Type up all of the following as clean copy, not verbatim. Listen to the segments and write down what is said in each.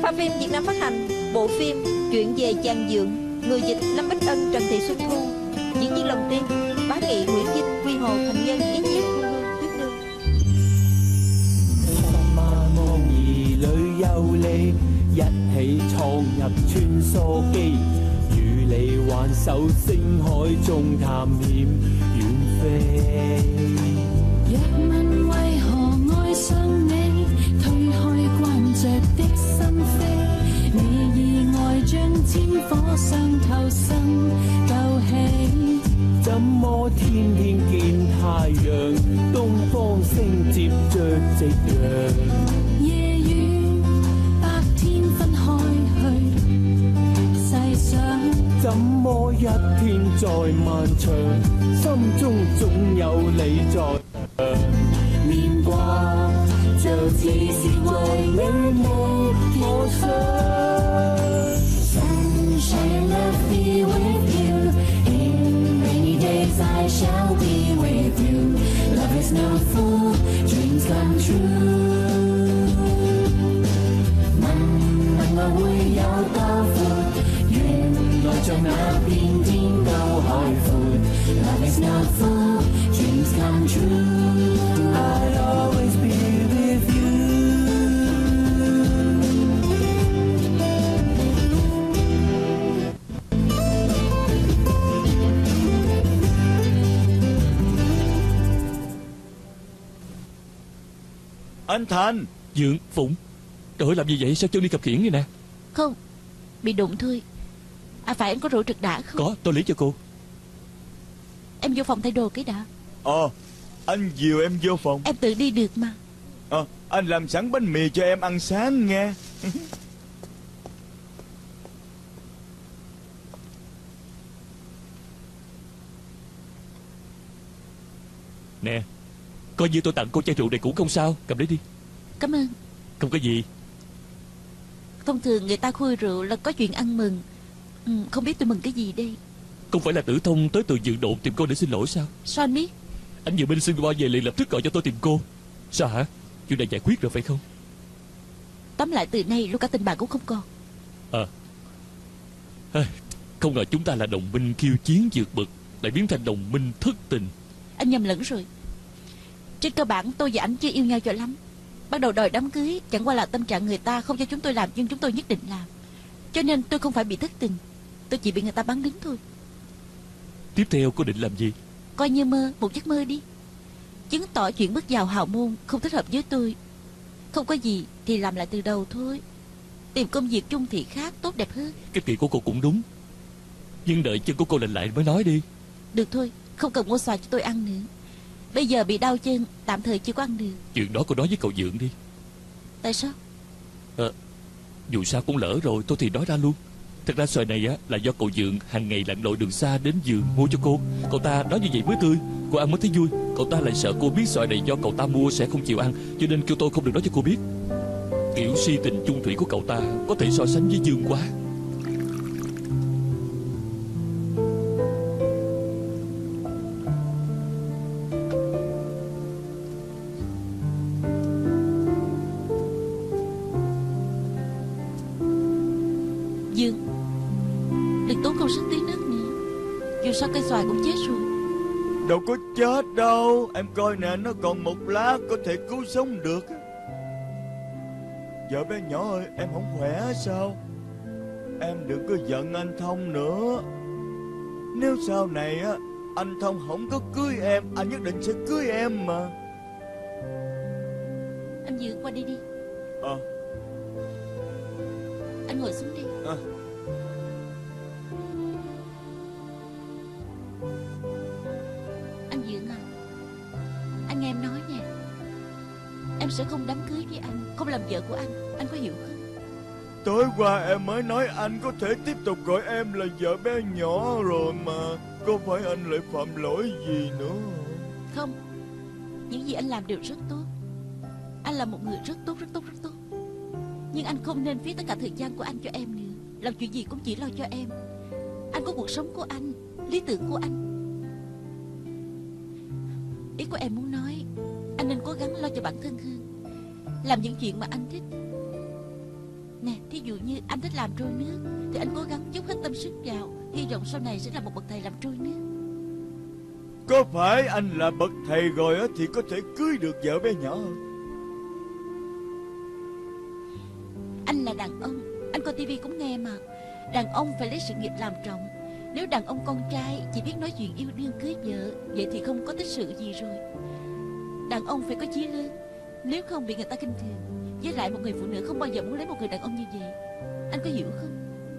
Pha Phim Việt Nam phát hành bộ phim Chuyện về chàng Dượng, người dịch Lâm Bích Ân, Trần Thị Xuân Thu, diễn viên lồng tiếng Bá Nghị, Nguyễn Vinh, Quy Hồ, Thành Nhân, Ý Nhiêu, Thu Hương, Tuyết Nương. 一起闖入穿梭機，與你挽手星海中探險遠飛。 若問為何愛上你，推開關着的心扉，你意外將天火上投身救起。 怎麼天天見太陽，東方升接着夕陽。 怎麼一天再漫長，心中總有你在。年華就似是為你我想。Sunshine love be with you, in rainy days I shall be with you. Love is no fool, dreams come true. 問我會有多闊？ 來像那片天高海闊 Love is not fool, dreams come true. I'll always be with you. Anh Thành. Dượng, Phụng. Trời ơi, làm gì vậy? Sao chân đi cặp kiển vậy nè? Không, bị đụng thôi. À phải, anh có rượu trực đã không? Có, tôi lấy cho cô. Em vô phòng thay đồ cái đã. Anh dìu em vô phòng. Em tự đi được mà. Anh làm sẵn bánh mì cho em ăn sáng nghe. Nè, coi như tôi tặng cô chai rượu này cũng không sao. Cầm lấy đi. Cảm ơn. Không có gì. Thông thường người ta khui rượu là có chuyện ăn mừng. Không biết tôi mừng cái gì đây. Không phải là Tử Thông tới từ Dự Độn tìm cô để xin lỗi sao? Sao anh biết? Anh vừa bên Singapore về liền lập tức gọi cho tôi tìm cô. Sao hả? Chuyện này giải quyết rồi phải không? Tóm lại từ nay luôn cả tình bạn cũng không còn. Không ngờ chúng ta là đồng minh khiêu chiến vượt bậc, lại biến thành đồng minh thất tình. Anh nhầm lẫn rồi. Trên cơ bản tôi và anh chưa yêu nhau cho lắm. Bắt đầu đòi đám cưới chẳng qua là tâm trạng người ta không cho chúng tôi làm, nhưng chúng tôi nhất định làm. Cho nên tôi không phải bị thất tình, tôi chỉ bị người ta bắn đứng thôi. Tiếp theo cô định làm gì? Coi như mơ, một giấc mơ đi. Chứng tỏ chuyện bước vào hào môn không thích hợp với tôi. Không có gì thì làm lại từ đầu thôi. Tìm công việc chung thì khác, tốt đẹp hơn. Cách nghĩ của cô cũng đúng, nhưng đợi chân của cô lành lại mới nói đi. Được thôi, không cần mua xoài cho tôi ăn nữa. Bây giờ bị đau chân, tạm thời chưa có ăn được. Chuyện đó cô nói với cậu Dượng đi. Tại sao? Dù sao cũng lỡ rồi, tôi thì nói ra luôn. Thật ra xoài này á là do cậu Dượng hàng ngày lặn lội đường xa đến vườn mua cho cô. Cậu ta nói như vậy mới tươi, cô ăn mới thấy vui. Cậu ta lại sợ cô biết xoài này do cậu ta mua sẽ không chịu ăn, cho nên kêu tôi không được nói cho cô biết. Kiểu si tình chung thủy của cậu ta có thể so sánh với Dương quá. Dương, đừng tốn công sức tưới nước nữa. Dù sao cây xoài cũng chết rồi. Đâu có chết đâu. Em coi nè, nó còn một lá có thể cứu sống được. Vợ bé nhỏ ơi, em không khỏe sao? Em đừng có giận anh Thông nữa. Nếu sau này á anh Thông không có cưới em, anh nhất định sẽ cưới em mà. Anh Dương qua đây đi. Anh ngồi xuống đi. Anh Dương à, anh nghe em nói nha. Em sẽ không đám cưới với anh, không làm vợ của anh có hiểu không? Tối qua em mới nói anh có thể tiếp tục gọi em là vợ bé nhỏ rồi mà. Có phải anh lại phạm lỗi gì nữa? Không, những gì anh làm đều rất tốt. Anh là một người rất tốt. Nhưng anh không nên phí tất cả thời gian của anh cho em nữa. Làm chuyện gì cũng chỉ lo cho em. Anh có cuộc sống của anh, lý tưởng của anh. Ý của em muốn nói, anh nên cố gắng lo cho bản thân hơn, làm những chuyện mà anh thích. Nè, thí dụ như anh thích làm trôi nước thì anh cố gắng dốc hết tâm sức vào, hy vọng sau này sẽ là một bậc thầy làm trôi nước. Có phải anh là bậc thầy rồi á thì có thể cưới được vợ bé nhỏ hơn? Anh là đàn ông, anh coi tivi cũng nghe mà. Đàn ông phải lấy sự nghiệp làm trọng. Nếu đàn ông con trai chỉ biết nói chuyện yêu đương cưới vợ, vậy thì không có tích sự gì rồi. Đàn ông phải có chí lớn, nếu không bị người ta khinh thường. Với lại một người phụ nữ không bao giờ muốn lấy một người đàn ông như vậy. Anh có hiểu không?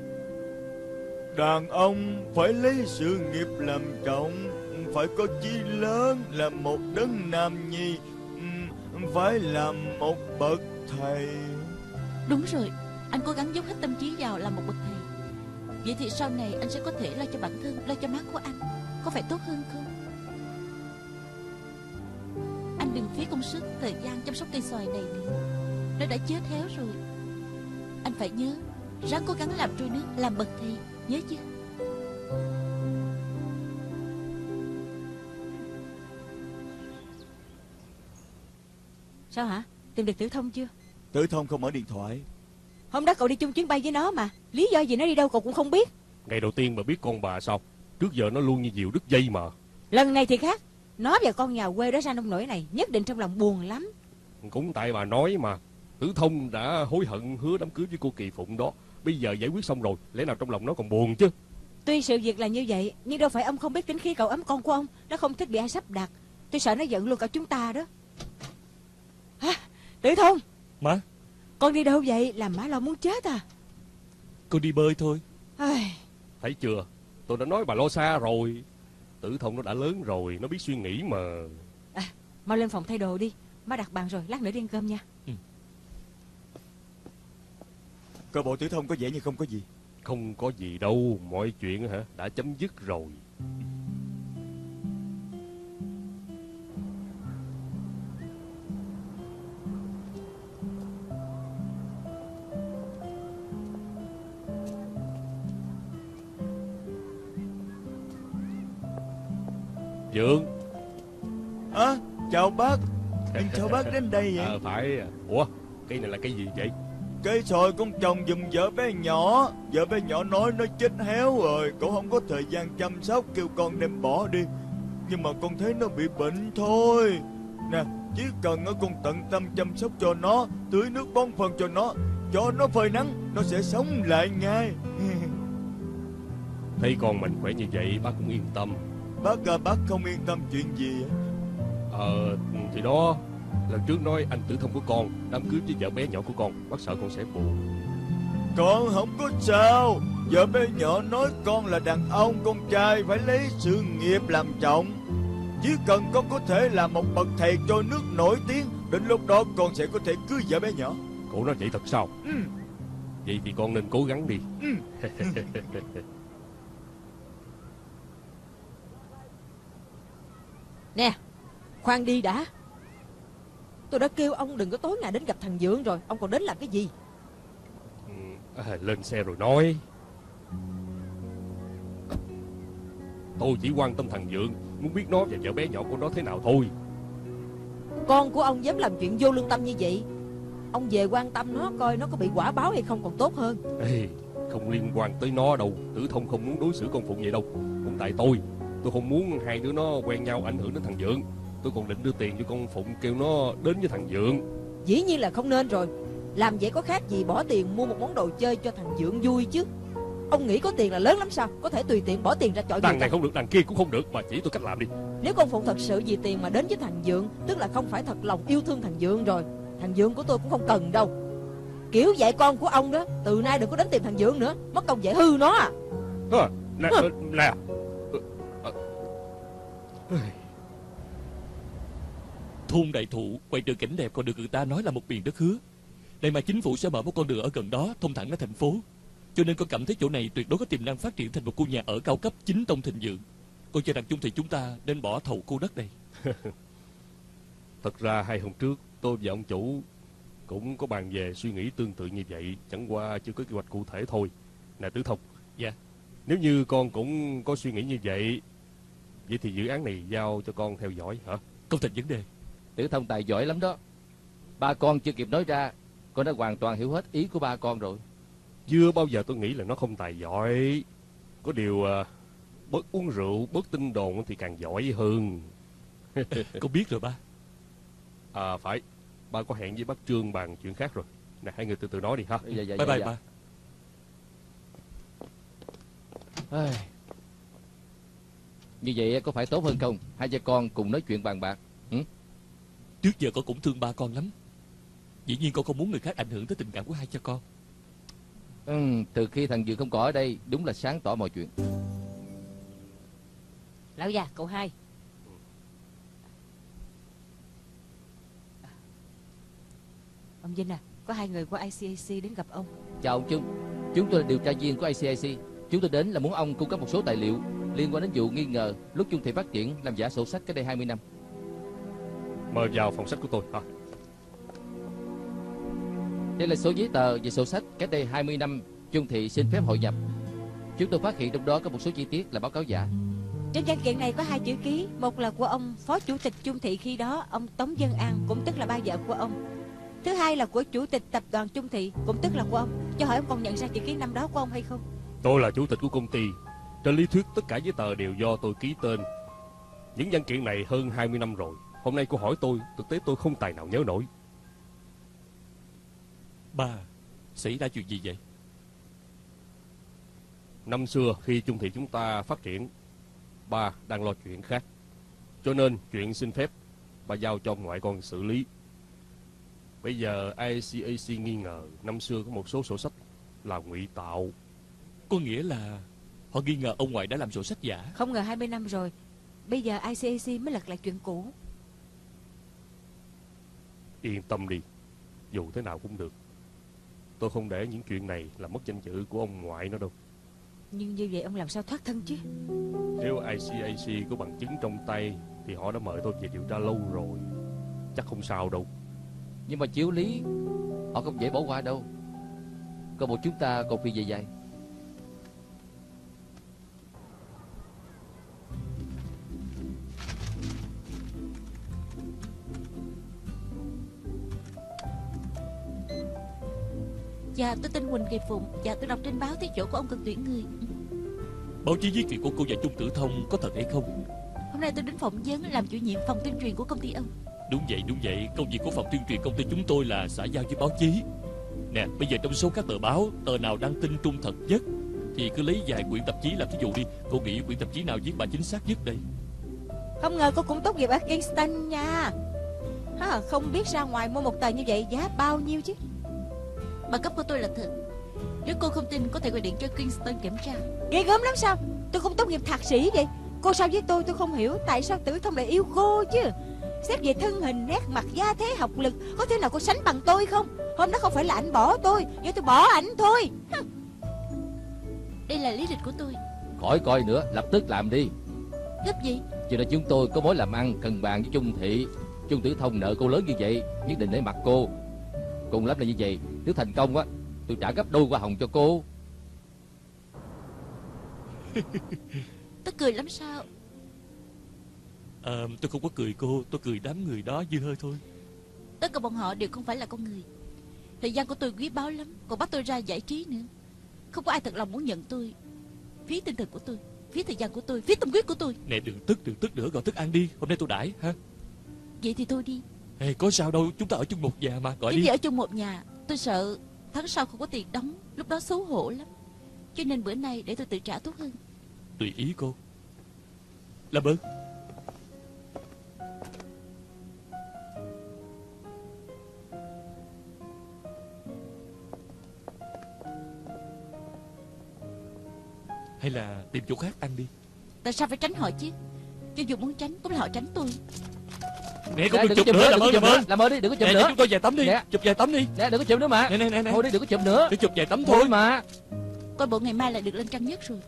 Đàn ông phải lấy sự nghiệp làm trọng, phải có chí lớn, là một đấng nam nhi, phải làm một bậc thầy. Đúng rồi, anh cố gắng dốc hết tâm trí vào làm một bậc thầy. Vậy thì sau này anh sẽ có thể lo cho bản thân, lo cho má của anh. Có phải tốt hơn không? Anh đừng phí công sức, thời gian chăm sóc cây xoài này nữa. Nó đã chết héo rồi. Anh phải nhớ, ráng cố gắng làm trôi nước, làm bậc thầy, nhớ chưa? Sao hả? Tìm được Tử Thông chưa? Tử Thông không mở điện thoại. Hôm đó cậu đi chung chuyến bay với nó mà. Lý do gì nó đi đâu cậu cũng không biết. Ngày đầu tiên mà biết con bà sao? Trước giờ nó luôn như diều đứt dây mà. Lần này thì khác. Nó và con nhà quê đó ra nông nổi này nhất định trong lòng buồn lắm. Cũng tại bà nói mà. Tử Thông đã hối hận hứa đám cưới với cô Kỳ Phụng đó. Bây giờ giải quyết xong rồi, lẽ nào trong lòng nó còn buồn chứ? Tuy sự việc là như vậy, nhưng đâu phải ông không biết tính khí cậu ấm con của ông. Nó không thích bị ai sắp đặt. Tôi sợ nó giận luôn cả chúng ta đó. Hả? Tử Thông. Má, con đi đâu vậy? Làm má lo muốn chết à? con đi bơi thôi. Thấy chưa? Tôi đã nói bà lo xa rồi. Tử Thông nó đã lớn rồi, nó biết suy nghĩ mà. Mau lên phòng thay đồ đi. Má đặt bàn rồi, lát nữa đi ăn cơm nha. Coi bộ Tử Thông có vẻ như không có gì. Không có gì đâu, mọi chuyện đã chấm dứt rồi. Dượng. Chào bác. Chào bác đến đây vậy? Phải. Ủa, cây này là cây gì vậy? Cây xoài con trồng giùm vợ bé nhỏ. Vợ bé nhỏ nói nó chết héo rồi, cậu không có thời gian chăm sóc, kêu con đem bỏ đi. Nhưng mà con thấy nó bị bệnh thôi. Nè, chỉ cần con tận tâm chăm sóc cho nó, tưới nước bón phân cho nó phơi nắng, nó sẽ sống lại ngay. Thấy con mình khỏe như vậy bác cũng yên tâm. Bác không yên tâm chuyện gì hả? Thì đó, lần trước nói anh Tử Thông của con đám cưới với vợ bé nhỏ của con, bác sợ con sẽ buồn. Con không có sao. Vợ bé nhỏ nói con là đàn ông con trai phải lấy sự nghiệp làm trọng. Chỉ cần con có thể là một bậc thầy trôi nước nổi tiếng, đến lúc đó con sẽ có thể cưới vợ bé nhỏ. Cổ nói vậy thật sao? Vậy thì con nên cố gắng đi. Nè, khoan đi đã. Tôi đã kêu ông đừng có tối ngày đến gặp thằng Dượng rồi. Ông còn đến làm cái gì? Lên xe rồi nói. Tôi chỉ quan tâm thằng Dượng, muốn biết nó và vợ bé nhỏ của nó thế nào thôi. Con của ông dám làm chuyện vô lương tâm như vậy, ông về quan tâm nó coi nó có bị quả báo hay không còn tốt hơn. Không liên quan tới nó đâu. Tử Thông không muốn đối xử con Phụng vậy đâu. Cũng tại tôi không muốn hai đứa nó quen nhau ảnh hưởng đến thằng Dượng. Tôi còn định đưa tiền cho con Phụng kêu nó đến với thằng Dượng. Dĩ nhiên là không nên rồi. Làm vậy có khác gì bỏ tiền mua một món đồ chơi cho thằng Dượng vui chứ. Ông nghĩ có tiền là lớn lắm sao? Có thể tùy tiện bỏ tiền ra chọi đằng này không được, đằng kia cũng không được. Mà chỉ tôi cách làm đi. Nếu con Phụng thật sự vì tiền mà đến với thằng Dượng, tức là không phải thật lòng yêu thương thằng Dượng rồi. Thằng Dượng của tôi cũng không cần đâu. Kiểu dạy con của ông đó, từ nay đừng có đến tìm thằng Dượng nữa, mất công dạy hư nó à. Nè. Thôn Đại Thụ quay trường cảnh đẹp còn được người ta nói là một miền đất hứa. Đây mà chính phủ sẽ mở một con đường ở gần đó thông thẳng đến thành phố. Cho nên con cảm thấy chỗ này tuyệt đối có tiềm năng phát triển thành một khu nhà ở cao cấp chính tông thịnh vượng. Con cho rằng chung thì chúng ta nên bỏ thầu khu đất này. Thật ra 2 hôm trước tôi và ông chủ cũng có bàn về suy nghĩ tương tự như vậy, chẳng qua chưa có kế hoạch cụ thể thôi. Nè Tử Thông. Dạ. Nếu như con cũng có suy nghĩ như vậy thì dự án này giao cho con theo dõi hả? Không thành vấn đề. Tử Thông tài giỏi lắm đó. Ba con chưa kịp nói ra Con đã hoàn toàn hiểu hết ý của ba con rồi. Chưa bao giờ tôi nghĩ là nó không tài giỏi. Có điều bớt uống rượu, bớt tin đồn thì càng giỏi hơn. Con biết rồi ba. À phải, ba có hẹn với bác Trương bàn chuyện khác rồi. Nè, hai người từ từ nói đi ha. Dạ, Bye bye ba. Như vậy có phải tốt hơn không? Hai cha con cùng nói chuyện bàn bạc. Trước giờ con cũng thương ba con lắm. Dĩ nhiên con không muốn người khác ảnh hưởng tới tình cảm của hai cha con. Từ khi thằng Dượng không có ở đây, đúng là sáng tỏ mọi chuyện. Lão già, cậu hai. Ông Vinh à, có 2 người của ICAC đến gặp ông. Chào ông Trung. Chúng tôi là điều tra viên của ICAC. Chúng tôi đến là muốn ông cung cấp một số tài liệu liên quan đến vụ nghi ngờ lúc Chung Thị Phát Triển làm giả sổ sách cách đây 20 năm. Mời vào phòng sách của tôi ha. Đây là số giấy tờ về sổ sách cách đây 20 năm Chung Thị xin phép hội nhập. Chúng tôi phát hiện trong đó có một số chi tiết là báo cáo giả. Trên văn kiện này có 2 chữ ký, một là của ông Phó Chủ tịch Chung Thị khi đó, ông Tống Dân An, cũng tức là ba vợ của ông. Thứ hai là của Chủ tịch Tập đoàn Chung Thị, cũng tức là của ông. Cho hỏi ông còn nhận ra chữ ký năm đó của ông hay không? Tôi là chủ tịch của công ty. Trên lý thuyết tất cả giấy tờ đều do tôi ký tên. Những văn kiện này hơn 20 năm rồi. Hôm nay cô hỏi tôi, thực tế tôi không tài nào nhớ nổi. Ba, xảy ra chuyện gì vậy? Năm xưa khi Chung Thị chúng ta phát triển, ba đang lo chuyện khác. Cho nên chuyện xin phép ba giao cho ngoại con xử lý. Bây giờ ICAC nghi ngờ năm xưa có một số sổ sách là ngụy tạo. Có nghĩa là họ nghi ngờ ông ngoại đã làm sổ sách giả. Không ngờ 20 năm rồi, bây giờ ICAC mới lật lại chuyện cũ. Yên tâm đi, dù thế nào cũng được. Tôi không để những chuyện này làm mất danh dự của ông ngoại nữa đâu. Nhưng như vậy ông làm sao thoát thân chứ? Nếu ICAC có bằng chứng trong tay thì họ đã mời tôi về điều tra lâu rồi. Chắc không sao đâu. Nhưng mà chiếu lý họ không dễ bỏ qua đâu. Còn một chúng ta còn phi về dài. Dạ tôi tên Huỳnh Kỳ Phụng. Dạ tôi đọc trên báo thấy chỗ của ông cần tuyển người. Báo chí viết chuyện của cô và Chung Tử Thông có thật hay không? Hôm nay tôi đến phỏng vấn làm chủ nhiệm phòng tuyên truyền của công ty ông. Đúng vậy. Công việc của phòng tuyên truyền công ty chúng tôi là xã giao với báo chí. Nè, bây giờ trong số các tờ báo, tờ nào đăng tin trung thật nhất thì cứ lấy vài quyển tạp chí làm thí dụ đi. Cô nghĩ quyển tạp chí nào viết bài chính xác nhất đây? Không ngờ cô cũng tốt nghiệp ở Kingston nha. Không biết ra ngoài mua một tờ như vậy giá bao nhiêu chứ? Bằng cấp của tôi là thật. Nếu cô không tin có thể gọi điện cho Kingston kiểm tra. Ghê gớm lắm sao? Tôi không tốt nghiệp thạc sĩ vậy. Cô sao với tôi không hiểu tại sao Tử Thông lại yêu cô chứ. Xét về thân hình, nét mặt, gia thế, học lực, có thể nào cô sánh bằng tôi không? Hôm đó không phải là anh bỏ tôi, nhưng tôi bỏ ảnh thôi. Đây là lý lịch của tôi. Khỏi coi nữa, lập tức làm đi. Gấp gì? Cho nên chúng tôi có mối làm ăn cần bàn với Chung Thị. Chung Tử Thông nợ cô lớn như vậy, nhất định để mặt cô. Cùng lắm là như vậy. Nếu thành công á, tôi trả gấp đôi hoa hồng cho cô. Tôi cười lắm sao? Tôi không có cười cô, tôi cười đám người đó dư hơi thôi. Tất cả bọn họ đều không phải là con người. Thời gian của tôi quý báu lắm, còn bắt tôi ra giải trí nữa. Không có ai thật lòng muốn nhận tôi. Phí tinh thần của tôi, phí thời gian của tôi, phí tâm huyết của tôi. Nè đừng tức nữa, gọi thức ăn đi. Hôm nay tôi đãi ha. Vậy thì thôi đi. Có sao đâu, chúng ta ở chung một nhà mà, gọi Cái đi. gì ở chung một nhà? Tôi sợ tháng sau không có tiền đóng, lúc đó xấu hổ lắm. Cho nên bữa nay để tôi tự trả tốt hơn. Tùy ý cô. Làm ơn. Hay là tìm chỗ khác ăn đi. Tại sao phải tránh họ chứ? Cho dù muốn tránh cũng là họ tránh tôi. Nè không được chụp nữa, làm ơn đi, đừng có chụp nữa. nữa. Chúng tôi vài tấm đi, chụp vài tấm đi. Nè đừng có chụp nữa mà. Nè. Thôi đi, đừng có chụp nữa. Để chụp vài tấm thôi mà. Coi bộ ngày mai là được lên trang nhất rồi.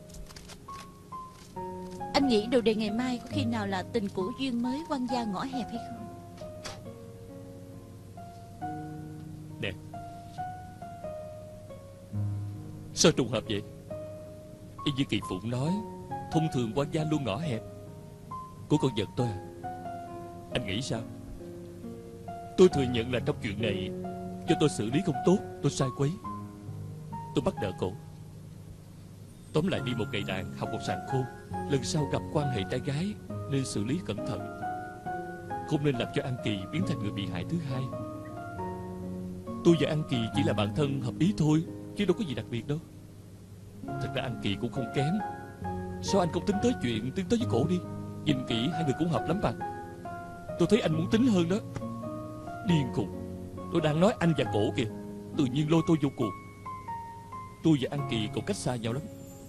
Anh nghĩ đầu đề ngày mai có khi nào là tình cũ duyên mới, quan gia ngõ hẹp hay không? Nè, sao trùng hợp vậy? Y như Kỳ Phụng nói, thông thường quan gia luôn ngõ hẹp. Cô còn giận tôi à? Anh nghĩ sao? Tôi thừa nhận là trong chuyện này Do tôi xử lý không tốt, tôi sai quấy, tôi bắt nợ cổ. Tóm lại đi một ngày đàn, học một sàng khôn. Lần sau gặp quan hệ trai gái nên xử lý cẩn thận, không nên làm cho An Kỳ biến thành người bị hại thứ hai. Tôi và An Kỳ chỉ là bạn thân hợp ý thôi, chứ đâu có gì đặc biệt đâu. Thật ra An Kỳ cũng không kém. Sao anh không tính tới chuyện tiến tới với cổ đi? Nhìn kỹ hai người cũng hợp lắm mà. Tôi thấy anh muốn tính hơn đó. Điên khùng. Tôi đang nói anh và cổ kìa. Tự nhiên lôi tôi vô cuộc. Tôi và An Kỳ còn cách xa nhau lắm.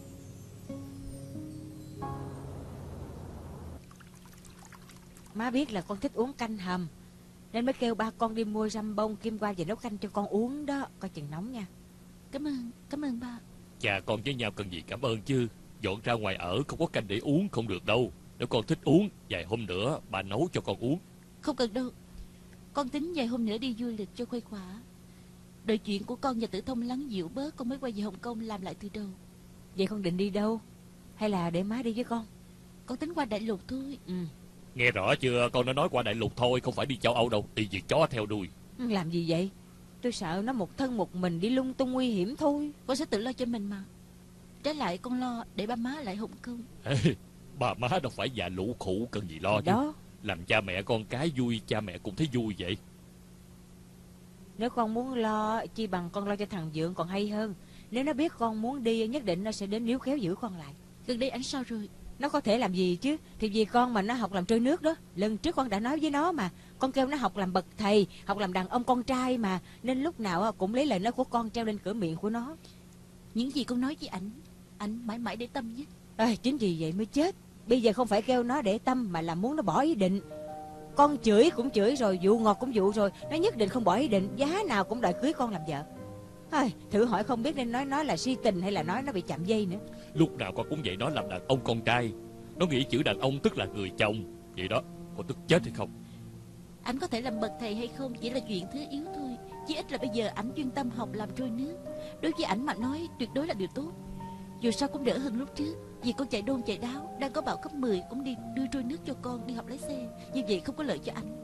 Má biết là con thích uống canh hầm, nên mới kêu ba con đi mua răm bông kim qua về nấu canh cho con uống đó. Coi chừng nóng nha. Cảm ơn ba. Cha con với nhau cần gì cảm ơn chứ. Dọn ra ngoài ở không có canh để uống không được đâu. Nếu con thích uống, vài hôm nữa bà nấu cho con uống. Không cần đâu. Con tính vài hôm nữa đi du lịch cho khuây khỏa. Đợi chuyện của con và Tử Thông lắng dịu bớt, con mới quay về Hồng Kông làm lại từ đầu. Vậy con định đi đâu? Hay là để má đi với con? Con tính qua đại lục thôi. Nghe rõ chưa, con đã nói qua đại lục thôi, không phải đi châu Âu đâu. Đi việc chó theo đuôi. Làm gì vậy? Tôi sợ nó một thân một mình đi lung tung nguy hiểm thôi. Con sẽ tự lo cho mình mà. Trái lại con lo để ba má lại Hồng Kông. Bà má đâu phải già lũ khủ, cần gì lo chứ. Đó. Làm cha mẹ con cái vui, cha mẹ cũng thấy vui vậy. Nếu con muốn lo, chi bằng con lo cho thằng Dượng còn hay hơn. Nếu nó biết con muốn đi, nhất định nó sẽ đến níu khéo giữ con lại. Gần đây ảnh sao rồi? Nó có thể làm gì chứ. Thì vì con mà nó học làm trôi nước đó. Lần trước con đã nói với nó mà. Con kêu nó học làm bậc thầy, học làm đàn ông con trai mà. Nên lúc nào cũng lấy lời nói của con treo lên cửa miệng của nó. Những gì con nói với ảnh mãi mãi để tâm nhất. Chính vì vậy mới chết. Bây giờ không phải kêu nó để tâm, mà là muốn nó bỏ ý định. Con chửi cũng chửi rồi, dụ ngọt cũng dụ rồi, nó nhất định không bỏ ý định, giá nào cũng đòi cưới con làm vợ. Thử hỏi không biết nên nói nó là si tình hay là nói nó bị chạm dây nữa. Lúc nào con cũng vậy, nó làm đàn ông con trai. Nó nghĩ chữ đàn ông tức là người chồng. Vậy đó, con tức chết hay không? Ảnh có thể làm bậc thầy hay không chỉ là chuyện thứ yếu thôi. Chỉ ít là bây giờ ảnh chuyên tâm học làm trôi nước. Đối với ảnh mà nói tuyệt đối là điều tốt. Dù sao cũng đỡ hơn lúc trước. Vì con chạy đôn chạy đáo, đang có bão cấp 10 cũng đi đưa trôi nước cho con đi học lái xe. Như vậy không có lợi cho anh.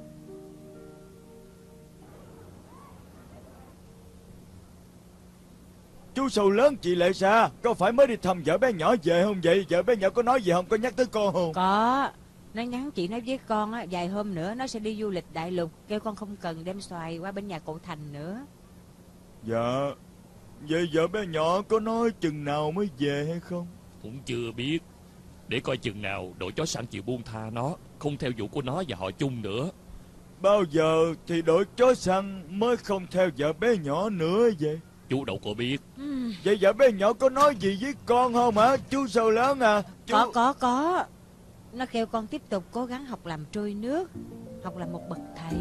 Chú Sầu Lớn, chị Lệ Sa, có phải mới đi thăm vợ bé nhỏ về không vậy? Vợ bé nhỏ có nói gì không? Có nhắc tới con không? Có. Nó nhắn chị nói với con á, vài hôm nữa nó sẽ đi du lịch đại lục. Kêu con không cần đem xoài qua bên nhà cậu Thành nữa. Dạ. Vậy vợ bé nhỏ có nói chừng nào mới về hay không? Cũng chưa biết. Để coi chừng nào đội chó săn chịu buông tha nó, không theo vụ của nó và họ chung nữa. Bao giờ thì đội chó săn mới không theo vợ bé nhỏ nữa vậy? Chú đâu có biết. Vậy vợ bé nhỏ có nói gì với con không hả? Chú Sầu Lớn à? Chú... Có. Nó kêu con tiếp tục cố gắng học làm trôi nước, học làm một bậc thầy.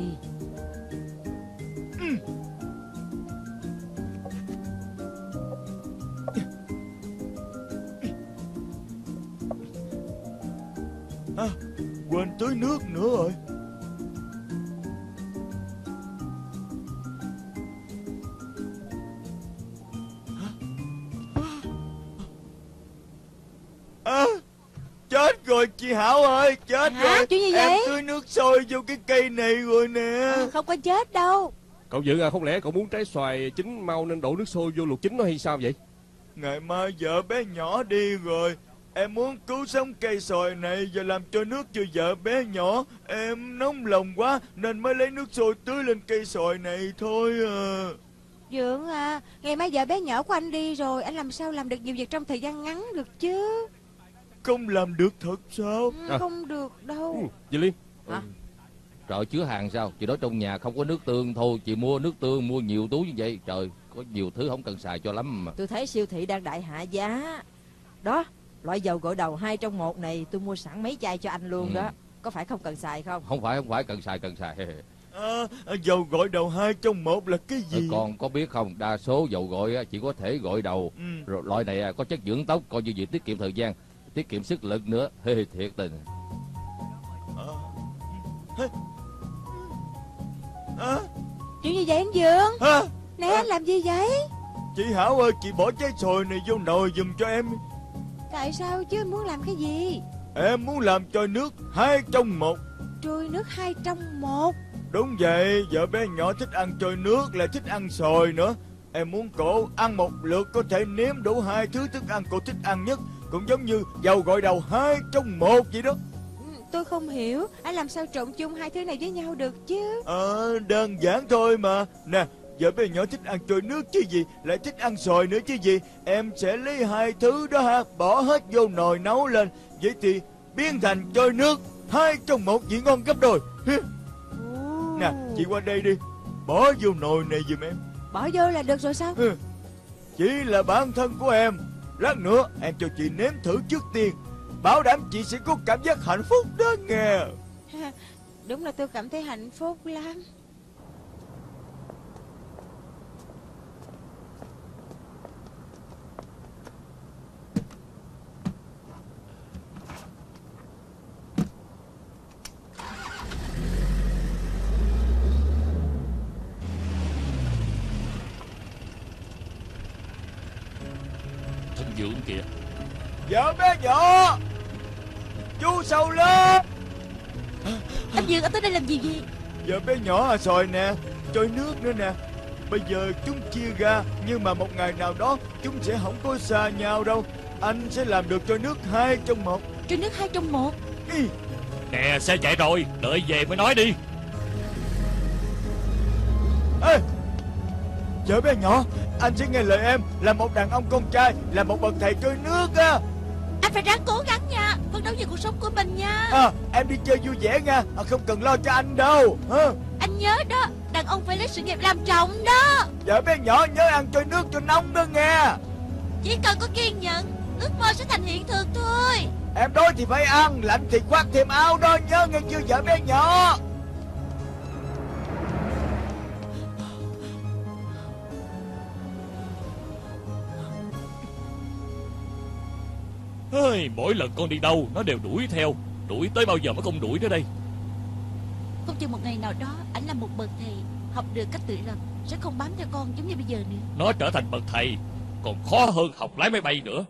Quên tưới nước nữa rồi. Chết rồi chị Hảo ơi, chết rồi. Chuyện gì vậy? Em tưới nước sôi vô cái cây này rồi nè. Không có chết đâu. Cậu Dượng à, không lẽ cậu muốn trái xoài chín mau nên đổ nước sôi vô luộc chín nó hay sao vậy? Ngày mai vợ bé nhỏ đi rồi, em muốn cứu sống cây xoài này và làm cho nước cho vợ bé nhỏ. Em nóng lòng quá nên mới lấy nước sôi tưới lên cây xoài này thôi à. Dượng à, ngày mai vợ bé nhỏ của anh đi rồi, anh làm sao làm được nhiều việc trong thời gian ngắn được chứ? Không làm được thật sao? Không được đâu. Dì Liên. Trời, chứa hàng sao? Chị nói trong nhà không có nước tương thôi, chị mua nước tương, mua nhiều túi như vậy. Trời, có nhiều thứ không cần xài cho lắm mà. Tôi thấy siêu thị đang đại hạ giá. Đó, loại dầu gội đầu 2 trong 1 này tôi mua sẵn mấy chai cho anh luôn đó. Có phải không cần xài không? Không phải, cần xài. Dầu gội đầu 2 trong 1 là cái gì? Con có biết không, đa số dầu gội chỉ có thể gội đầu. Rồi loại này có chất dưỡng tóc, coi như việc tiết kiệm thời gian, tiết kiệm sức lực nữa. Thiệt tình. Chuyện gì vậy anh Dượng? Nè anh làm gì vậy? Chị Hảo ơi, chị bỏ trái xoài này vô nồi giùm cho em. Tại sao chứ, muốn làm cái gì? Em muốn làm trôi nước 2 trong 1. Trôi nước 2 trong 1? Đúng vậy, vợ bé nhỏ thích ăn trôi nước, lại thích ăn sồi nữa. Em muốn cổ ăn một lượt có thể nếm đủ 2 thứ thức ăn cổ thích ăn nhất. Cũng giống như dầu gội đầu 2 trong 1 vậy đó. Tôi không hiểu, anh làm sao trộn chung 2 thứ này với nhau được chứ? Đơn giản thôi mà. Nè, vợ bé nhỏ thích ăn trôi nước chứ gì, lại thích ăn sồi nữa chứ gì. Em sẽ lấy 2 thứ đó ha, bỏ hết vô nồi nấu lên. Vậy thì biến thành trôi nước 2 trong 1 vị ngon gấp đôi. Nè, chị qua đây đi, bỏ vô nồi này giùm em. Bỏ vô là được rồi sao? Chị là bạn thân của em, lát nữa em cho chị nếm thử trước tiên. Bảo đảm chị sẽ có cảm giác hạnh phúc đó nghe. Đúng là tôi cảm thấy hạnh phúc lắm. Thần Dượng kìa. Vợ bé nhỏ, chú Sầu lên. Anh Dượng, anh tới đây làm gì vậy? Vợ bé nhỏ sồi nè, trôi nước nữa nè. Bây giờ chúng chia ra, nhưng mà một ngày nào đó chúng sẽ không có xa nhau đâu. Anh sẽ làm được trôi nước 2 trong 1. Trôi nước 2 trong 1? Nè, xe chạy rồi, đợi về mới nói đi. Ê, vợ bé nhỏ, anh sẽ nghe lời em, là một đàn ông con trai, là một bậc thầy trôi nước á. Anh phải ráng cố gắng nha, phấn đấu về cuộc sống của mình nha. Em đi chơi vui vẻ nha, không cần lo cho anh đâu. Anh nhớ đó, đàn ông phải lấy sự nghiệp làm trọng đó. Vợ bé nhỏ nhớ ăn trôi nước cho nóng đó nghe. Chỉ cần có kiên nhẫn, ước mơ sẽ thành hiện thực thôi. Em đói thì phải ăn, lạnh thì khoác thêm áo đó, nhớ nghe chưa vợ bé nhỏ. Mỗi lần con đi đâu nó đều đuổi theo. Đuổi tới bao giờ mới không đuổi nữa đây? Không chừng một ngày nào đó anh là một bậc thầy, học được cách tự lập, sẽ không bám theo con giống như bây giờ nữa. Nó trở thành bậc thầy còn khó hơn học lái máy bay nữa.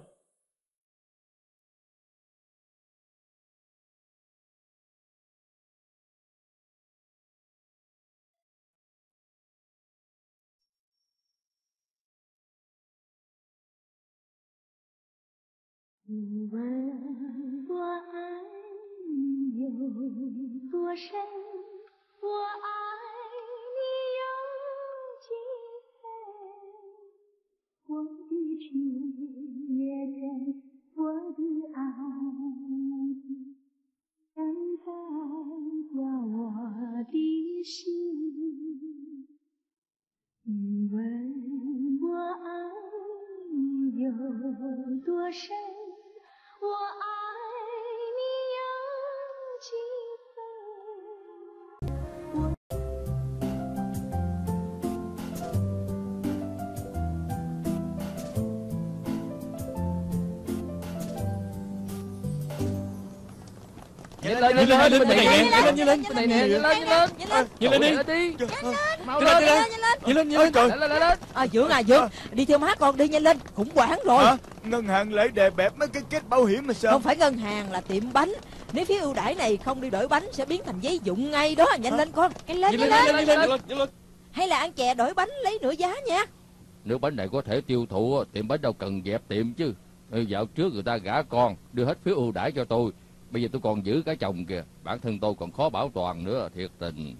Nhanh lên, nhanh lên, bên này nè, nhanh lên, bên này nè, nhanh lên, nhanh lên đi, mau lên, nhanh lên, lên. Dượng, đi theo má con đi, nhanh lên, khủng hoảng rồi. Ngân hàng lại đè bẹp mấy cái kết bảo hiểm mà sao? Không phải ngân hàng, là tiệm bánh. Nếu phiếu ưu đãi này không đi đổi bánh sẽ biến thành giấy vụn ngay đó. Nhanh lên con, nhanh lên. Hay là ăn chè đổi bánh lấy nửa giá nha. Nếu bánh này có thể tiêu thụ, tiệm bánh đâu cần dẹp tiệm chứ. Dạo trước người ta gả con, đưa hết phiếu ưu đãi cho tôi. Bây giờ tôi còn giữ cả chồng kìa, bản thân tôi còn khó bảo toàn nữa, thiệt tình.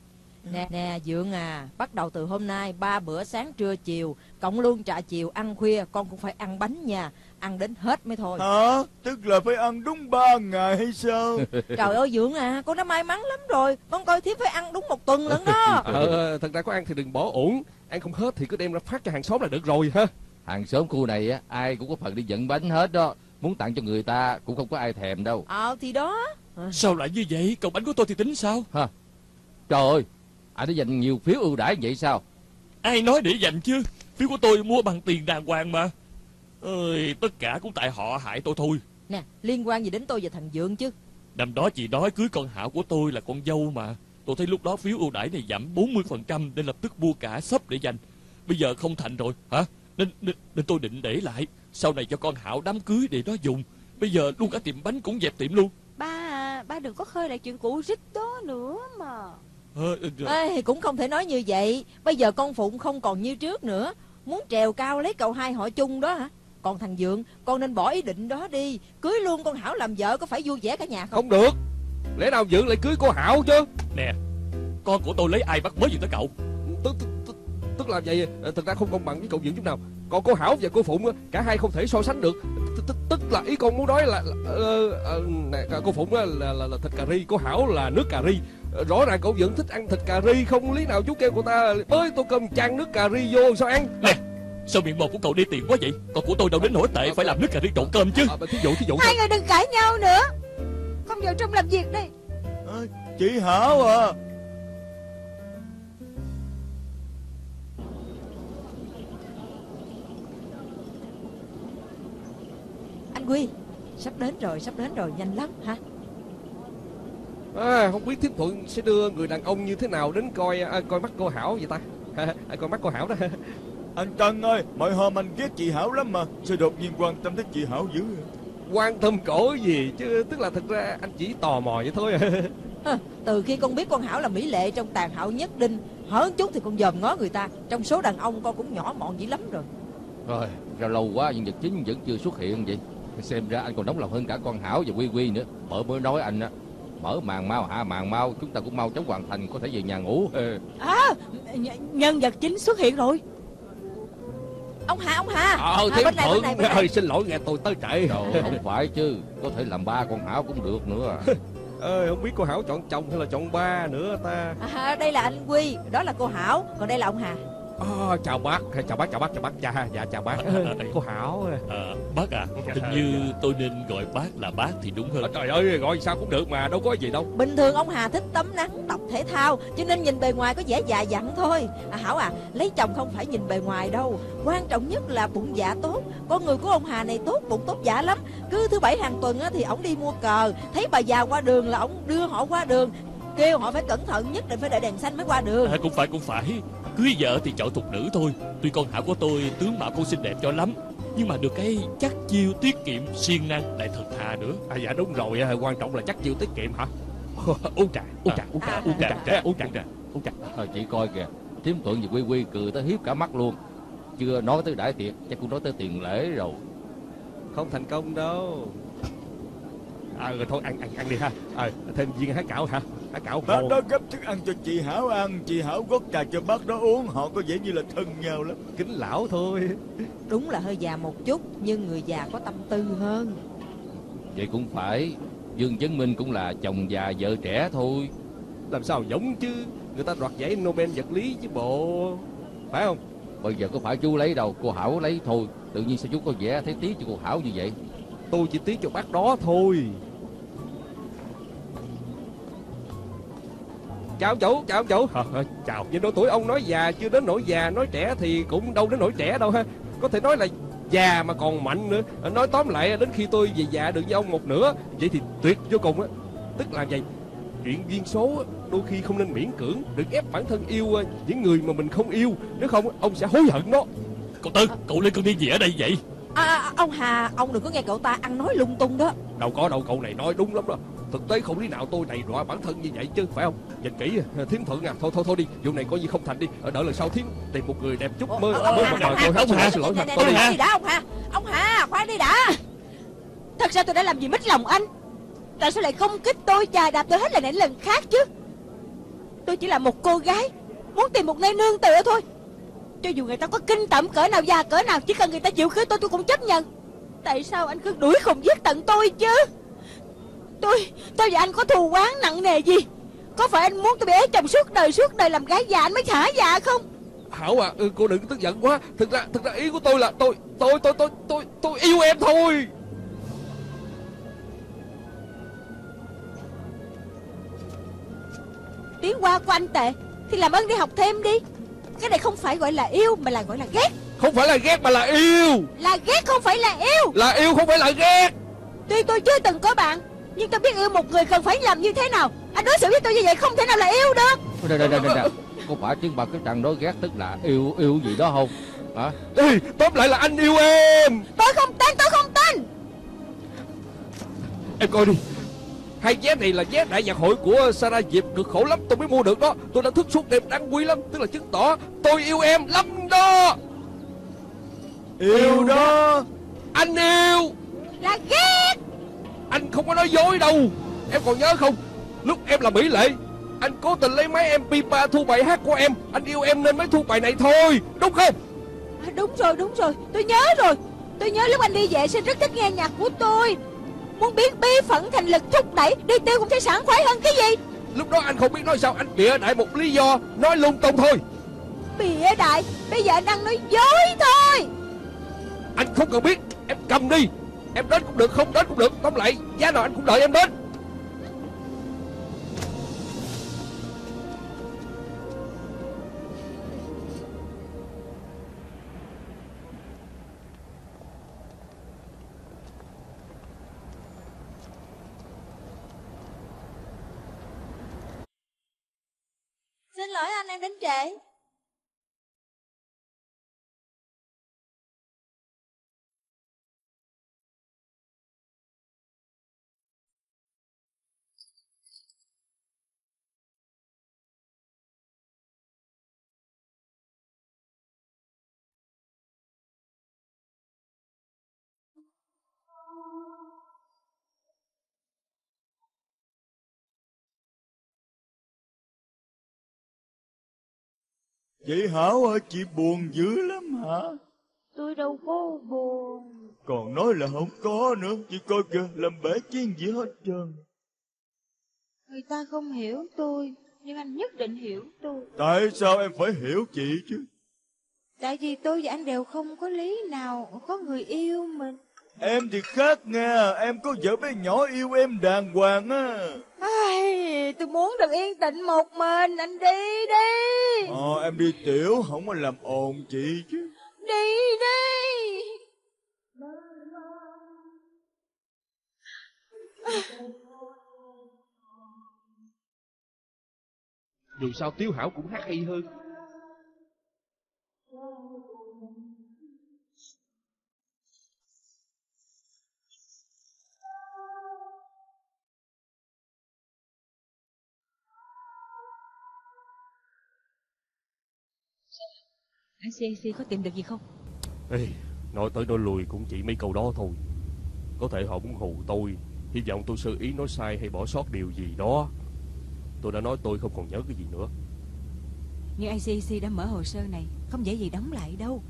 Nè Dượng à, bắt đầu từ hôm nay 3 bữa sáng trưa chiều, cộng luôn trà chiều ăn khuya, con cũng phải ăn bánh nha. Ăn đến hết mới thôi. Hả? Tức là phải ăn đúng 3 ngày hay sao? Trời ơi Dượng à, con đã may mắn lắm rồi. Con coi thiếp phải ăn đúng 1 tuần lận đó. Thật ra có ăn thì đừng bỏ uổng. Ăn không hết thì cứ đem ra phát cho hàng xóm là được rồi ha. Hàng xóm khu này á, ai cũng có phần đi nhận bánh hết đó. Muốn tặng cho người ta cũng không có ai thèm đâu. Thì đó. Sao lại như vậy? Còn bánh của tôi thì tính sao? Trời ơi, anh đã dành nhiều phiếu ưu đãi vậy sao? Ai nói để dành chứ? Phiếu của tôi mua bằng tiền đàng hoàng mà. Tất cả cũng tại họ hại tôi thôi. Nè, liên quan gì đến tôi và thằng Dượng chứ? Năm đó chị nói cưới con Hảo của tôi là con dâu mà. Tôi thấy lúc đó phiếu ưu đãi này giảm 40% nên lập tức mua cả shop để dành. Bây giờ không thành rồi hả? Nên tôi định để lại, sau này cho con Hảo đám cưới để nó dùng. Bây giờ luôn cả tiệm bánh cũng dẹp tiệm luôn. Ba đừng có khơi lại chuyện cũ rích đó nữa mà. Ê, cũng không thể nói như vậy. Bây giờ con Phụng không còn như trước nữa. Muốn trèo cao lấy cậu hai họ chung đó hả? Còn thằng Dượng, con nên bỏ ý định đó đi. Cưới luôn con Hảo làm vợ có phải vui vẻ cả nhà không? Không được. Lẽ nào Dượng lại cưới cô Hảo chứ? Nè, con của tôi lấy ai bắt mới gì tới cậu? Tức là vậy. Thực ra không công bằng với cậu Dượng chút nào. Còn cô Hảo và cô Phụng cả hai không thể so sánh được. Tức là ý con muốn nói là cô Phụng là thịt cà ri, cô Hảo là nước cà ri. Rõ ràng cậu Dượng thích ăn thịt cà ri, không lý nào chú kêu cô ta ơi tô cơm chan nước cà ri vô sao ăn. Nè, sao miệng mồm của cậu đi tiền quá vậy? Còn của tôi đâu đến nỗi tệ phải làm nước cà ri trộn cơm chứ. Thí dụ Hai người đừng cãi nhau nữa. Con vào trong làm việc đi. Chị Hảo à. Anh Quy, sắp đến rồi, nhanh lắm hả? Không biết Thiếp Thuận sẽ đưa người đàn ông như thế nào đến coi mắt cô Hảo vậy ta? Coi mắt cô Hảo đó. Anh Tân ơi, mọi hôm anh ghét chị Hảo lắm mà, sao đột nhiên quan tâm tới chị Hảo dữ vậy? Quan tâm cổ gì chứ, tức là thực ra anh chỉ tò mò vậy thôi. Từ khi con biết con Hảo là mỹ lệ trong tàn hạo nhất đinh, hở chút thì con dòm ngó người ta. Trong số đàn ông con cũng nhỏ mọn dữ lắm rồi. Rồi, ra lâu quá nhân vật chính vẫn chưa xuất hiện vậy. Xem ra anh còn nóng lòng hơn cả con Hảo và Quy Quy nữa. Bởi mới nói anh á, mở màn mau hạ màn mau, chúng ta cũng mau chóng hoàn thành, có thể về nhà ngủ. Nhân vật chính xuất hiện rồi. Ông Hà. Thiếp Thuận ơi, xin lỗi nghe tôi tới trễ. Không phải chứ, có thể làm ba con Hảo cũng được nữa. Không biết cô Hảo chọn chồng hay là chọn ba nữa ta. Đây là anh Quy, đó là cô Hảo, còn đây là ông Hà. Chào bác. Dạ chào bác. Cô Hảo. Bác à, hình như tôi nên gọi bác là bác thì đúng hơn. Trời ơi, gọi sao cũng được mà, đâu có gì đâu. Bình thường ông Hà thích tắm nắng, tập thể thao, cho nên nhìn bề ngoài có vẻ già dặn thôi. Hảo à, lấy chồng không phải nhìn bề ngoài đâu, quan trọng nhất là bụng dạ tốt. Con người của ông Hà này tốt bụng tốt dạ lắm. Cứ thứ bảy hàng tuần thì ổng đi mua cờ, thấy bà già qua đường là ổng đưa họ qua đường, kêu họ phải cẩn thận, nhất định phải đợi đèn xanh mới qua đường. Cũng phải. Cưới vợ thì chọn thục nữ thôi. Tuy con Hảo của tôi tướng mạo không xinh đẹp cho lắm, nhưng mà được cái chắc chiêu tiết kiệm, siêng năng lại thật thà nữa. Dạ đúng rồi, quan trọng là chắc chiêu tiết kiệm hả? Uống trà. Chị coi kìa, Thiếp Thuận và Quy Quy cười tới hiếp cả mắt luôn. Chưa nói tới đãi tiệc, chắc cũng nói tới tiền lễ rồi. Không thành công đâu. Rồi thôi ăn đi ha. Thêm viên há cảo hả? Há cảo. Bác đó gấp thức ăn cho chị Hảo ăn, chị Hảo gót trà cho bác đó uống, họ có vẻ như là thân nhau lắm. Kính lão thôi. Đúng là hơi già một chút, nhưng người già có tâm tư hơn. Vậy cũng phải, Dương Chấn Minh cũng là chồng già vợ trẻ thôi. Làm sao giống chứ, người ta đoạt giải Nobel vật lý chứ bộ, phải không? Bây giờ có phải chú lấy đâu, cô Hảo lấy thôi. Tự nhiên sao chú có vẻ thấy tiếc cho cô Hảo như vậy? Tôi chỉ tiếc cho bác đó thôi. Chào ông chủ. Chào. Nhìn độ tuổi ông nói già chưa đến nỗi già, nói trẻ thì cũng đâu đến nỗi trẻ đâu ha. Có thể nói là già mà còn mạnh nữa. Nói tóm lại đến khi tôi về già được với ông một nửa, vậy thì tuyệt vô cùng á. Tức là vậy. Chuyện duyên số đôi khi không nên miễn cưỡng, đừng ép bản thân yêu những người mà mình không yêu, nếu không ông sẽ hối hận đó. Cậu Tư, cậu lên cơn điên gì ở đây vậy? Ông Hà, ông đừng có nghe cậu ta ăn nói lung tung đó. Đâu có đâu, cậu này nói đúng lắm đó. Thực tế không lý nào tôi này đọa bản thân như vậy chứ, phải không? Nhìn kỹ Thiếm Thuận à, thôi đi, vụ này coi như không thành đi. Đợi lần sau Thiếm tìm một người đẹp chút mới mà mời cô Hảo. Xin lỗi ha. Tôi đi đã ông Hà, khoan đi đã. Thật ra tôi đã làm gì mất lòng anh? Tại sao lại không kích tôi, chà đạp tôi hết lần này lần khác chứ? Tôi chỉ là một cô gái muốn tìm một nơi nương tựa thôi. Cho dù người ta có kinh tởm cỡ nào, già cỡ nào, chỉ cần người ta chịu cưới tôi cũng chấp nhận. Tại sao anh cứ đuổi khùng giết tận tôi chứ? Tôi và anh có thù oán nặng nề gì? Có phải anh muốn tôi bị ế chồng suốt đời làm gái già anh mới thả dạ không? Hảo à, cô đừng tức giận quá. Thực ra ý của tôi là tôi yêu em thôi. Tiếng hoa của anh tệ thì làm ơn đi học thêm đi. Cái này không phải gọi là yêu mà là gọi là ghét. Không phải là ghét mà là yêu. Là ghét không phải là yêu. Là yêu không phải là ghét. Tuy tôi chưa từng có bạn, nhưng tôi biết yêu một người cần phải làm như thế nào. Anh đối xử với tôi như vậy không thể nào là yêu được. Đây. Có phải tiếng bà cái thằng đó ghét tức là yêu gì đó không? Hả? Ê, tóm lại là anh yêu em. Tôi không tin. Em coi đi. 2 vé này là vé đại nhạc hội của Sara Diệp, cực khổ lắm tôi mới mua được đó. Tôi đã thức suốt đêm đáng quý lắm, tức là chứng tỏ tôi yêu em lắm đó. Yêu đó. Anh yêu. Là ghét. Anh không có nói dối đâu. Em còn nhớ không, lúc em là Mỹ Lệ, anh cố tình lấy máy MP3 thu bài hát của em. Anh yêu em nên mới thu bài này thôi, đúng không? Đúng rồi, tôi nhớ rồi. Tôi nhớ lúc anh đi vệ sinh rất thích nghe nhạc của tôi. Muốn biến bi phận thành lực thúc đẩy, đi tiêu cũng thấy sảng khoái hơn cái gì. Lúc đó anh không biết nói sao, anh bịa đại một lý do, nói lung tung thôi. Bịa đại? Bây giờ anh đang nói dối thôi. Anh không cần biết, em cầm đi. Em đến cũng được, không đến cũng được. Tóm lại, giá nào anh cũng đợi em đến. Xin lỗi anh, em đến trễ. Chị Hảo ơi, chị buồn dữ lắm hả? Tôi đâu có buồn. Còn nói là không có nữa. Chị coi kìa, làm bể chiên gì hết trơn. Người ta không hiểu tôi, nhưng anh nhất định hiểu tôi. Tại sao em phải hiểu chị chứ? Tại vì tôi và anh đều không có lý nào có người yêu mình. Em thì khác nha, em có vợ bé nhỏ yêu em đàng hoàng á. Ai, tôi muốn được yên tĩnh một mình, anh đi đi. Em đi tiểu, không có làm ồn chị chứ. Đi đi. Dù sao Tiếu Hảo cũng hát hay hơn. Anh CAC có tìm được gì không? Ê, nói tới nói lùi cũng chỉ mấy câu đó thôi. Có thể họ muốn hù tôi, hy vọng tôi sơ ý nói sai hay bỏ sót điều gì đó. Tôi đã nói tôi không còn nhớ cái gì nữa. Nhưng ICAC đã mở hồ sơ này, không dễ gì đóng lại đâu.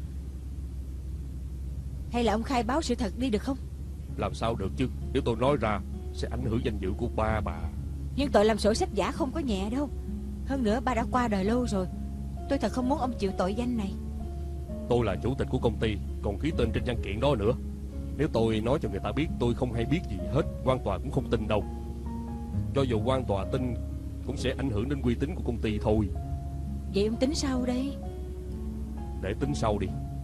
Hay là ông khai báo sự thật đi được không? Làm sao được chứ, nếu tôi nói ra sẽ ảnh hưởng danh dự của ba bà. Nhưng tội làm sổ sách giả không có nhẹ đâu. Hơn nữa ba đã qua đời lâu rồi. Tôi thật không muốn ông chịu tội danh này. Tôi là chủ tịch của công ty, còn ký tên trên văn kiện đó nữa. Nếu tôi nói cho người ta biết tôi không hay biết gì hết, quan tòa cũng không tin đâu. Cho dù quan tòa tin cũng sẽ ảnh hưởng đến uy tín của công ty thôi. Vậy ông tính sao đây? Để tính sau đi.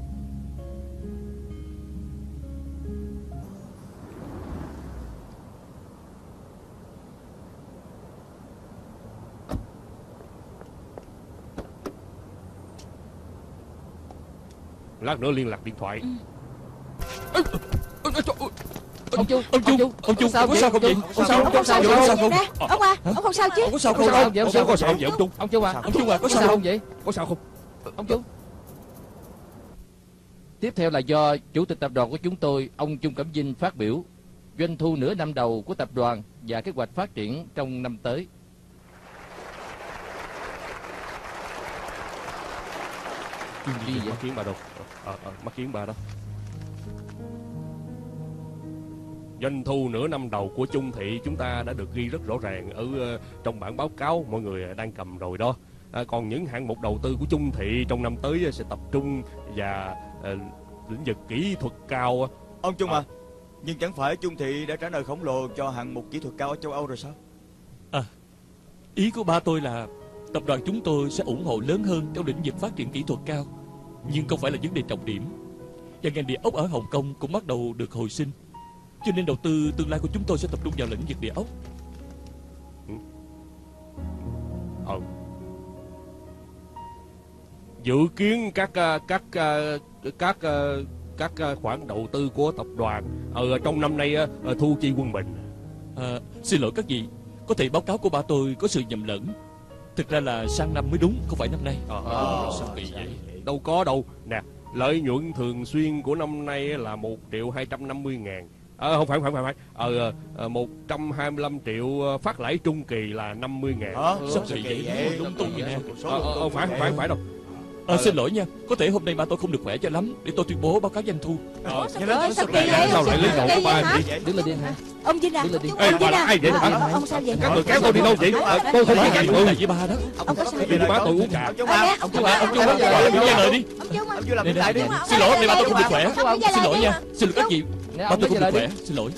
Lát nữa liên lạc điện thoại. Ông Chu, sao vậy? Ông sao không vậy? Ông à, ông không sao chứ? Có sao không? Có sao vậy ông Chu? Ông Chu à, có sao không vậy? Có sao không? Ông Chu. Tiếp theo là do chủ tịch tập đoàn của chúng tôi, ông Chung Cẩm Vinh phát biểu doanh thu nửa năm đầu của tập đoàn và kế hoạch phát triển trong năm tới. Gì vậy? Mắt kiến bà đâu? Mắt kiến bà đó. Doanh thu nửa năm đầu của Chung Thị chúng ta đã được ghi rất rõ ràng ở trong bản báo cáo mọi người đang cầm rồi đó. Còn những hạng mục đầu tư của Chung Thị trong năm tới sẽ tập trung và lĩnh vực kỹ thuật cao. Ông Chung nhưng chẳng phải Chung Thị đã trả lời khổng lồ cho hạng mục kỹ thuật cao ở châu Âu rồi sao? Ý của ba tôi là tập đoàn chúng tôi sẽ ủng hộ lớn hơn trong lĩnh vực phát triển kỹ thuật cao, nhưng không phải là vấn đề trọng điểm. Và ngành địa ốc ở Hồng Kông cũng bắt đầu được hồi sinh, cho nên đầu tư tương lai của chúng tôi sẽ tập trung vào lĩnh vực địa ốc. Dự kiến các khoản đầu tư của tập đoàn trong năm nay thu chi quân bình. Xin lỗi các vị, có thể báo cáo của ba tôi có sự nhầm lẫn. Thực ra là sang năm mới đúng, không phải năm nay. Sao kỳ vậy? Đâu có đâu. Nè, lợi nhuận thường xuyên của năm nay là 1.250.000. Không phải 125 triệu phát lãi trung kỳ là 50.000. Sao kỳ vậy? Đúng tôi nè. Phải đâu. Xin lỗi nha, có thể hôm nay ba tôi không được khỏe cho lắm, để tôi tuyên bố báo cáo doanh thu. Sao kỳ vậy? Sao lại lấy đồ của ba vậy? Đứng lên đi hả? Ông Vinh à? Đứng lên đi. Ông Vinh à? Ai vậy hả? Ông sao vậy? Các người kéo tôi đi đâu vậy? Tôi không phải gạt người. Với ba đó. Ông có sao Đi vậy? ba tôi uống trà. Ông chú ba, Ông nghe lời đi. ông chú làm Nè, lại đi. Xin lỗi, hôm nay ba tôi không được khỏe. Xin lỗi nha, xin lỗi các vị. Nè, Ba ông tôi nói không được gì khỏe, lại đi. xin lỗi.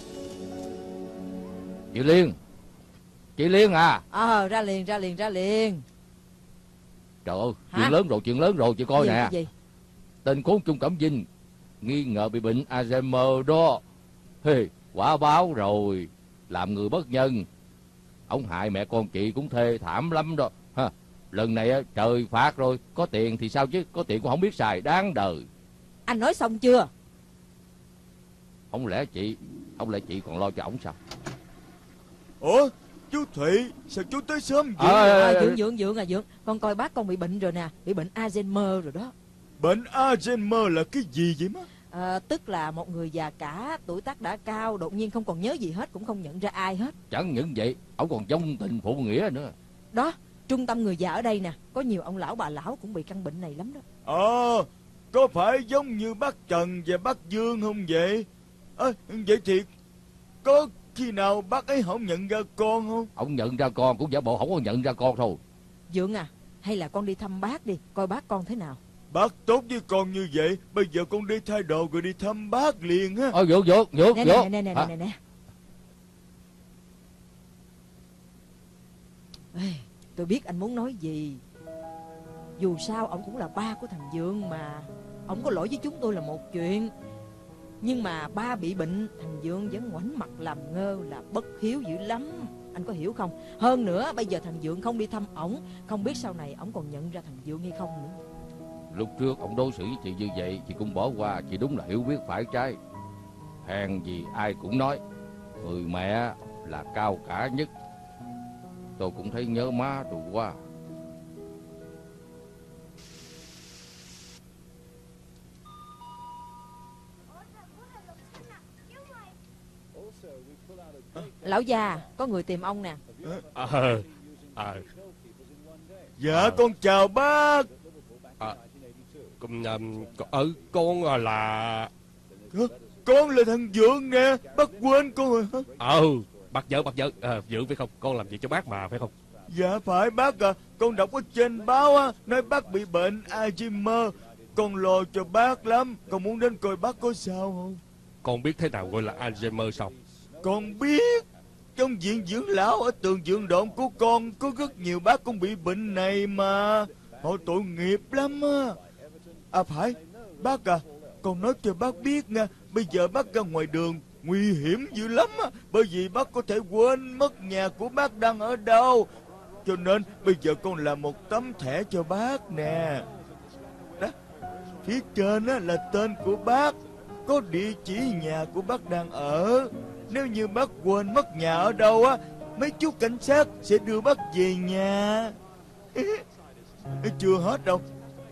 Chị Liên à. Ra liền. Trời ơi, Hả? chuyện lớn rồi chị coi nè. Gì? Tên khốn Trung Cẩm Vinh nghi ngờ bị bệnh Alzheimer đó. Quả báo rồi, làm người bất nhân. Ông hại mẹ con chị cũng thê thảm lắm đó. Lần này trời phạt rồi, có tiền thì sao chứ, có tiền cũng không biết xài, đáng đời. Anh nói xong chưa? Không lẽ chị còn lo cho ổng sao? Ủa, chú Thụy, sao chú tới sớm vậy? Dưỡng. Con coi bác con bị bệnh rồi nè, bị bệnh Alzheimer rồi đó. Bệnh Alzheimer là cái gì vậy má? Tức là một người già cả, tuổi tác đã cao, đột nhiên không còn nhớ gì hết, cũng không nhận ra ai hết. Chẳng những vậy, ổng còn vong tình phụ nghĩa nữa. Đó, trung tâm người già ở đây nè, có nhiều ông lão bà lão cũng bị căn bệnh này lắm đó. Có phải giống như bác Trần và bác Dương không vậy? Vậy thì có khi nào bác ấy không nhận ra con không? Ổng nhận ra con cũng giả bộ không có nhận ra con thôi. Dưỡng à, hay là con đi thăm bác đi, coi bác con thế nào. Bác tốt với con như vậy, bây giờ con đi thay đồ rồi đi thăm bác liền ha. Dược. Nè. Tôi biết anh muốn nói gì. Dù sao ông cũng là ba của thằng Dương mà. Ông có lỗi với chúng tôi là một chuyện, nhưng mà ba bị bệnh, thằng Dương vẫn ngoảnh mặt làm ngơ là bất hiếu dữ lắm. Anh có hiểu không? Hơn nữa bây giờ thằng Dương không đi thăm ổng, không biết sau này ổng còn nhận ra thằng Dương hay không nữa. Lúc trước ông đối xử với chị như vậy, chị cũng bỏ qua, chị đúng là hiểu biết phải trái. Hèn gì ai cũng nói người mẹ là cao cả nhất. Tôi cũng thấy nhớ má tôi quá. Lão già, có người tìm ông nè. Dạ con chào bác. Con là... Con là thằng Dượng nè, bác quên con rồi hả? Bác vợ, Dượng phải không? Con làm việc cho bác mà phải không? Dạ phải bác à, con đọc ở trên báo á, nói bác bị bệnh Alzheimer. Con lo cho bác lắm, con muốn đến coi bác có sao không? Con biết thế nào gọi là Alzheimer sao? Con biết, trong viện dưỡng lão ở tường dưỡng độn của con có rất nhiều bác cũng bị bệnh này mà. Họ tội nghiệp lắm á. Phải, bác à, con nói cho bác biết nha, bây giờ bác ra ngoài đường nguy hiểm dữ lắm á, bởi vì bác có thể quên mất nhà của bác đang ở đâu. Cho nên bây giờ con làm một tấm thẻ cho bác nè. Đó, phía trên á là tên của bác, có địa chỉ nhà của bác đang ở. Nếu như bác quên mất nhà ở đâu á, mấy chú cảnh sát sẽ đưa bác về nhà. Chưa hết đâu,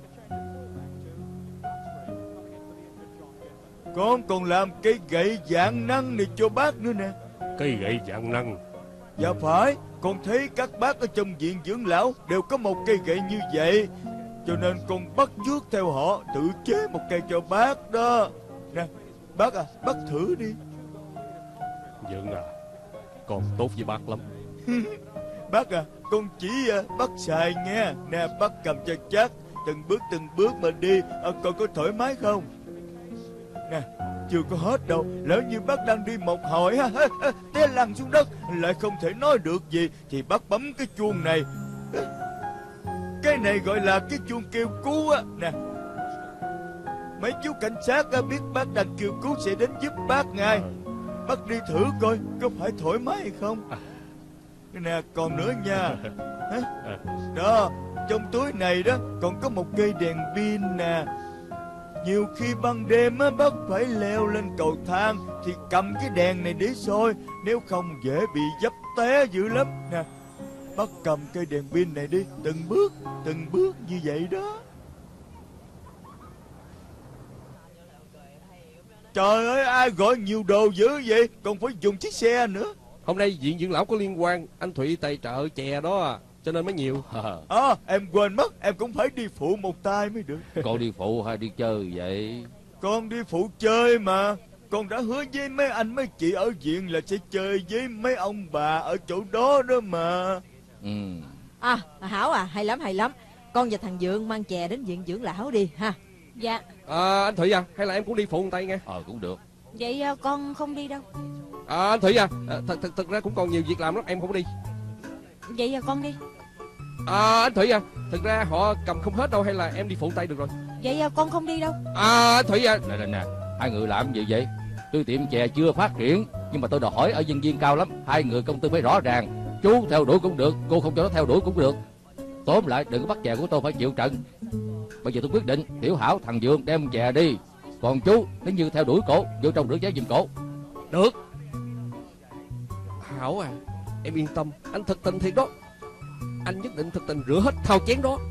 con còn làm cây gậy vạn năng này cho bác nữa nè. Cây gậy vạn năng? Dạ phải, con thấy các bác ở trong viện dưỡng lão đều có một cây gậy như vậy, cho nên con bắt chước theo họ, tự chế một cây cho bác đó. Nè, bác à, bác thử đi. Dượng à, con tốt với bác lắm. Bác à, con chỉ bác xài nghe. Nè, bác cầm cho chắc, từng bước mà đi, con có thoải mái không? Nè, chưa có hết đâu. Lỡ như bác đang đi một hồi té lăn xuống đất, lại không thể nói được gì, thì bác bấm cái chuông này. Cái này gọi là cái chuông kêu cứu á. Nè, mấy chú cảnh sát biết bác đang kêu cứu sẽ đến giúp bác ngay. Bác đi thử coi có phải thoải mái hay không. Nè, còn nữa nha. Đó, trong túi này đó còn có một cây đèn pin nè. Nhiều khi ban đêm á, bác phải leo lên cầu thang thì cầm cái đèn này để soi, nếu không dễ bị dấp té dữ lắm nè. Bác cầm cây đèn pin này đi, từng bước như vậy đó. Trời ơi, ai gọi nhiều đồ dữ vậy, còn phải dùng chiếc xe nữa. Hôm nay viện dưỡng lão có liên quan, anh Thụy tài trợ chè đó à, cho nên mới nhiều. Em quên mất, em cũng phải đi phụ một tay mới được. Con đi phụ hay đi chơi vậy? Con đi phụ chơi mà. Con đã hứa với mấy anh mấy chị ở viện là sẽ chơi với mấy ông bà ở chỗ đó đó mà. Hảo à, hay lắm. Con và thằng Dượng mang chè đến viện dưỡng lão đi ha. Dạ. Anh Thụy à, hay là em cũng đi phụ một tay nghe. Cũng được. Vậy con không đi đâu. Anh Thụy à, thật ra cũng còn nhiều việc làm lắm, em không đi. Vậy con đi. Anh Thụy à, thực ra họ cầm không hết đâu, hay là em đi phụ tay được rồi. Vậy con không đi đâu. Anh Thụy à. Nè, hai người làm gì vậy? Tôi tiệm chè chưa phát triển, nhưng mà tôi đòi hỏi ở nhân viên cao lắm. Hai người công tư phải rõ ràng. Chú theo đuổi cũng được, cô không cho nó theo đuổi cũng được. Tóm lại đừng có bắt chè của tôi phải chịu trận. Bây giờ tôi quyết định Tiểu Hảo thằng Dượng đem chè đi, còn chú nếu như theo đuổi cổ vô trong rửa chén giùm cổ. Được. Hảo à, em yên tâm, anh thật tình thiệt đó. Anh nhất định thật tình rửa hết thau chén đó.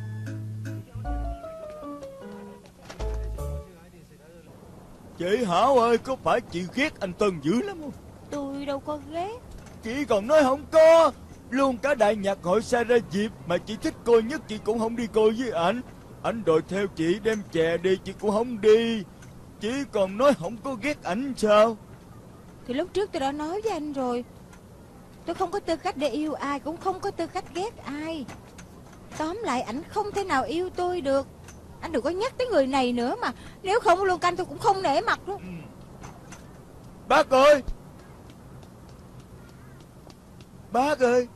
Chị Hảo ơi, có phải chị ghét anh Tân dữ lắm không? Tôi đâu có ghét. Chị còn nói không có. Luôn cả đại nhạc hội Sa Ra Diệp mà chị thích coi nhất chị cũng không đi coi với ảnh. Ảnh đòi theo chị đem chè đi chị cũng không đi. Chị còn nói không có ghét ảnh sao? Thì lúc trước tôi đã nói với anh rồi, tôi không có tư cách để yêu ai, cũng không có tư cách ghét ai. Tóm lại ảnh không thể nào yêu tôi được. Anh đừng có nhắc tới người này nữa mà. Nếu không luôn canh tôi cũng không nể mặt đâu. Bác ơi, bác ơi.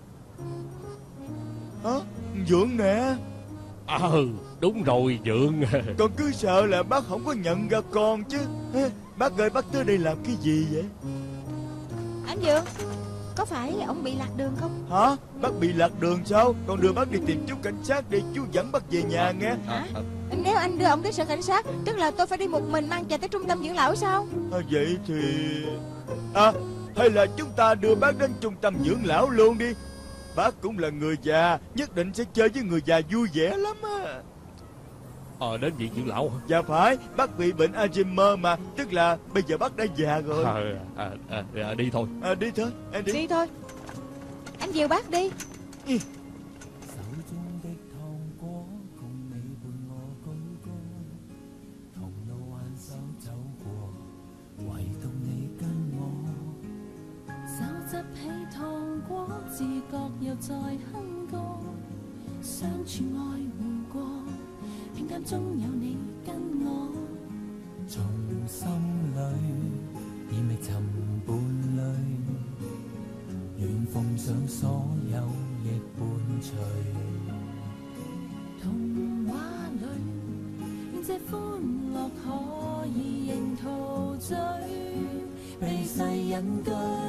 Hả? Dượng nè. Đúng rồi, Dượng. Con cứ sợ là bác không có nhận ra con chứ. Bác ơi, bác tới đây làm cái gì vậy? Anh Dượng, có phải ông bị lạc đường không? Hả? Bác bị lạc đường sao? Con đưa bác đi tìm chú cảnh sát để chú dẫn bác về nhà nghe. Hả? Nếu anh đưa ông tới sở cảnh sát, tức là tôi phải đi một mình mang chè tới trung tâm dưỡng lão sao? Vậy thì... hay là chúng ta đưa bác đến trung tâm dưỡng lão luôn đi. Bác cũng là người già, nhất định sẽ chơi với người già vui vẻ lắm á. Đến viện dưỡng lão hả? Dạ phải, bác bị bệnh Alzheimer mà, tức là bây giờ bác đã già rồi. Đi thôi. Đi thôi, em đi. Đi thôi. Anh dìu bác đi. Trong心裏已覓尋伴侶，願奉上所有亦伴隨。 童話裏，願這歡樂可以仍陶醉，被世隱居。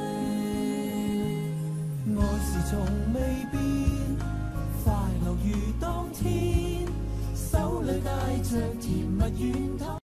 愛是從未變，快樂如當天，手裏帶着甜蜜願透。